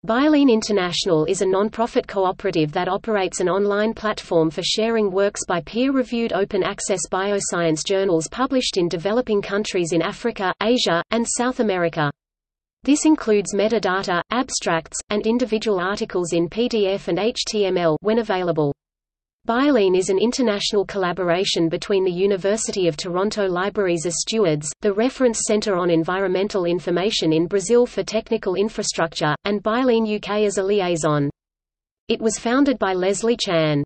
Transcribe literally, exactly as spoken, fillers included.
Bioline International is a non-profit cooperative that operates an online platform for sharing works by peer-reviewed open-access bioscience journals published in developing countries in Africa, Asia, and South America. This includes metadata, abstracts, and individual articles in P D F and H T M L when available. Bioline is an international collaboration between the University of Toronto Libraries as stewards, the Reference Centre on Environmental Information in Brazil for Technical Infrastructure, and Bioline U K as a liaison. It was founded by Leslie Chan.